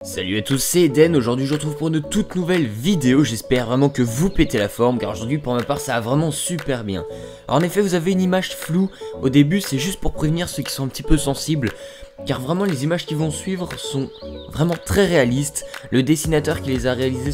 Salut à tous, c'est Eden. Aujourd'hui je vous retrouve pour une toute nouvelle vidéo. J'espère vraiment que vous pétez la forme, car aujourd'hui pour ma part ça va vraiment super bien. Alors en effet vous avez une image floue au début, c'est juste pour prévenir ceux qui sont un petit peu sensibles, car vraiment les images qui vont suivre sont vraiment très réalistes. Le dessinateur qui les a réalisées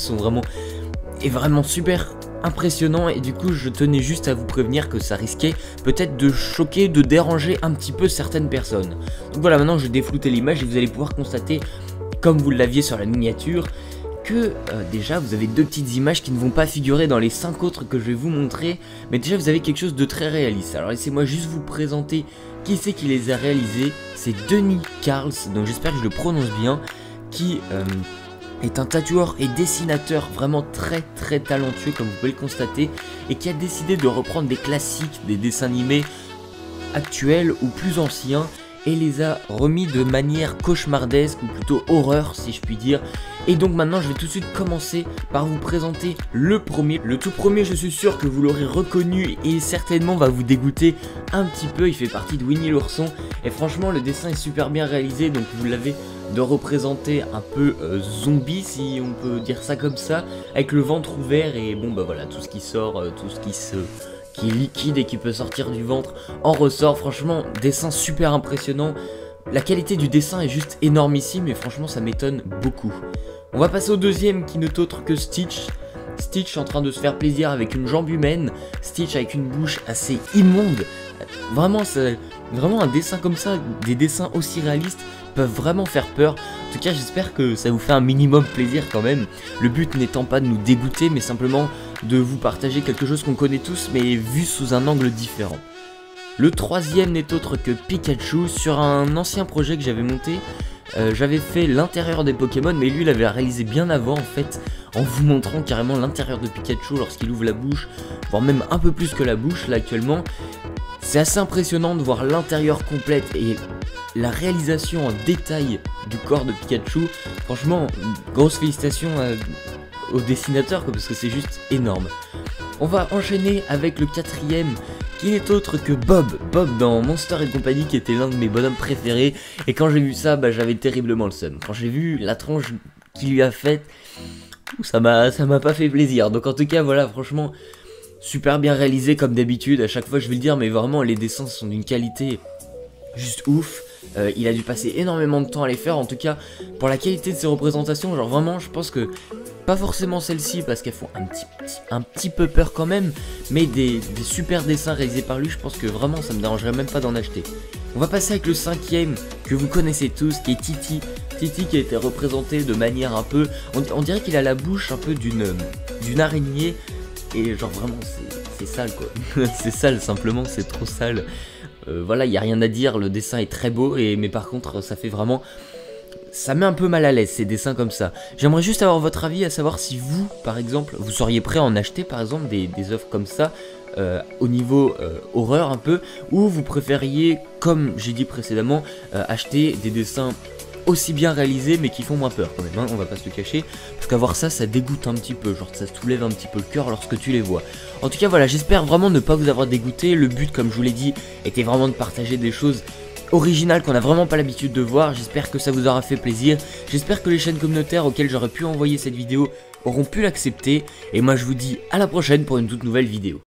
est vraiment super impressionnant, et du coup je tenais juste à vous prévenir que ça risquait peut-être de choquer, de déranger un petit peu certaines personnes. Donc voilà, maintenant je vais déflouter l'image et vous allez pouvoir constater, comme vous l'aviez sur la miniature, que déjà vous avez deux petites images qui ne vont pas figurer dans les 5 autres que je vais vous montrer, mais déjà vous avez quelque chose de très réaliste. Alors laissez-moi juste vous présenter qui c'est qui les a réalisés. C'est Denis Karls, donc j'espère que je le prononce bien, qui est un tatoueur et dessinateur vraiment très talentueux, comme vous pouvez le constater, et qui a décidé de reprendre des classiques, des dessins animés actuels ou plus anciens, et les a remis de manière cauchemardesque, ou plutôt horreur si je puis dire. Et donc maintenant je vais tout de suite commencer par vous présenter le premier. Le tout premier, je suis sûr que vous l'aurez reconnu et certainement va vous dégoûter un petit peu. Il fait partie de Winnie l'ourson et franchement le dessin est super bien réalisé. Donc vous l'avez de représenter un peu zombie, si on peut dire ça comme ça, avec le ventre ouvert et bon bah voilà, tout ce qui sort, tout ce qui est liquide et qui peut sortir du ventre en ressort. Franchement, dessin super impressionnant. La qualité du dessin est juste énormissime et franchement ça m'étonne beaucoup. On va passer au deuxième qui n'est autre que Stitch. Stitch en train de se faire plaisir avec une jambe humaine, Stitch avec une bouche assez immonde. Vraiment, c'est vraiment un dessin comme ça, des dessins aussi réalistes peuvent vraiment faire peur. En tout cas j'espère que ça vous fait un minimum plaisir quand même. Le but n'étant pas de nous dégoûter mais simplement de vous partager quelque chose qu'on connaît tous mais vu sous un angle différent. Le troisième n'est autre que Pikachu. Sur un ancien projet que j'avais monté, j'avais fait l'intérieur des Pokémon, mais lui il avait réalisé bien avant en fait, en vous montrant carrément l'intérieur de Pikachu lorsqu'il ouvre la bouche, voire même un peu plus que la bouche là actuellement. C'est assez impressionnant de voir l'intérieur complète et la réalisation en détail du corps de Pikachu. Franchement, grosse félicitations au dessinateur parce que c'est juste énorme. On va enchaîner avec le quatrième qui n'est autre que Bob dans Monster & Company, qui était l'un de mes bonhommes préférés, et quand j'ai vu ça j'avais terriblement le seum. Quand j'ai vu la tronche qu'il lui a faite, ça m'a pas fait plaisir. Donc en tout cas voilà, franchement super bien réalisé comme d'habitude, à chaque fois je vais le dire, mais vraiment les dessins sont d'une qualité juste ouf. Il a dû passer énormément de temps à les faire, en tout cas pour la qualité de ses représentations, genre vraiment je pense que pas forcément celles-ci parce qu'elles font un petit peu peur quand même, mais des super dessins réalisés par lui, je pense que vraiment ça me dérangerait même pas d'en acheter. On va passer avec le cinquième que vous connaissez tous, qui est Titi. Titi qui a été représenté de manière un peu, on dirait qu'il a la bouche un peu d'une araignée, et genre vraiment c'est sale quoi. C'est sale simplement, c'est trop sale. Voilà, il n'y a rien à dire, le dessin est très beau, mais par contre ça fait vraiment... Ça met un peu mal à l'aise ces dessins comme ça. J'aimerais juste avoir votre avis, à savoir si vous, par exemple, vous seriez prêt à en acheter par exemple des œuvres comme ça, au niveau horreur un peu, ou vous préfériez, comme j'ai dit précédemment, acheter des dessins aussi bien réalisés mais qui font moins peur quand même, hein, on va pas se le cacher, parce qu'avoir ça dégoûte un petit peu, genre ça soulève un petit peu le cœur lorsque tu les vois. En tout cas voilà, j'espère vraiment ne pas vous avoir dégoûté. Le but, comme je vous l'ai dit, était vraiment de partager des choses originales qu'on n'a vraiment pas l'habitude de voir. J'espère que ça vous aura fait plaisir, j'espère que les chaînes communautaires auxquelles j'aurais pu envoyer cette vidéo auront pu l'accepter, et moi je vous dis à la prochaine pour une toute nouvelle vidéo.